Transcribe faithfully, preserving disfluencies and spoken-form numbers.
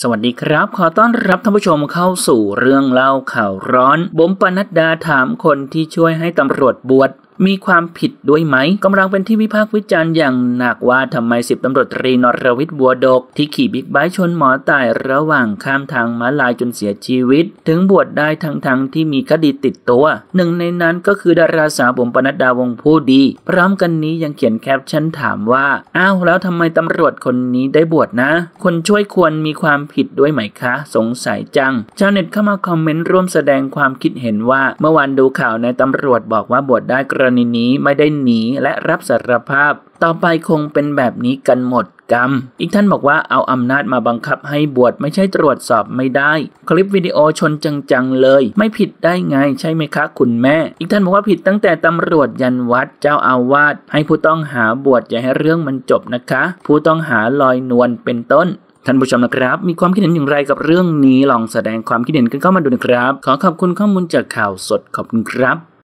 สวัสดีครับขอต้อนรับท่านผู้ชมเข้าสู่เรื่องเล่าข่าวร้อนบุ๋มปนัดดาถามคนที่ช่วยให้ตำรวจบวชมีความผิดด้วยไหมกำลังเป็นที่วิพากษ์วิจารณ์อย่างหนักว่าทำไมสิบตำรวจตรีนรวิทย์บัวดกที่ขี่บิ๊กไบค์ชนหมอตายระหว่างข้ามทางม้าลายจนเสียชีวิตถึงบวชได้ทั้งๆ ท, ที่มีคดีติดตัวหนึ่งในนั้นก็คือดาราสาวบุ๋มปนัดดาวงผู้ดีพร้อมกันนี้ยังเขียนแคปชั่นถามว่าอ้าวแล้วทำไมตำรวจคนนี้ได้บวชนะคนช่วยควรมีความผิดด้วยไหมคะสงสัยจังชาวเน็ตเข้ามาคอมเมนต์ร่วมแสดงความคิดเห็นว่าเมื่อวานดูข่าวในตำรวจบอกว่าบวชได้กรณีนี้ไม่ได้หนีและรับสารภาพต่อไปคงเป็นแบบนี้กันหมดกรรมอีกท่านบอกว่าเอาอำนาจมาบังคับให้บวชไม่ใช่ตรวจสอบไม่ได้คลิปวิดีโอชนจังๆเลยไม่ผิดได้ไงใช่ไหมคะคุณแม่อีกท่านบอกว่าผิดตั้งแต่ตำรวจยันวัดเจ้าอาวาสให้ผู้ต้องหาบวชอย่าให้เรื่องมันจบนะคะผู้ต้องหาลอยนวลเป็นต้นท่านผู้ชมนะครับมีความคิดเห็นอย่างไรกับเรื่องนี้ลองแสดงความคิดเห็นกันเข้ามาดูนะครับขอขอบคุณข้อมูลจากข่าวสดขอบคุณครับ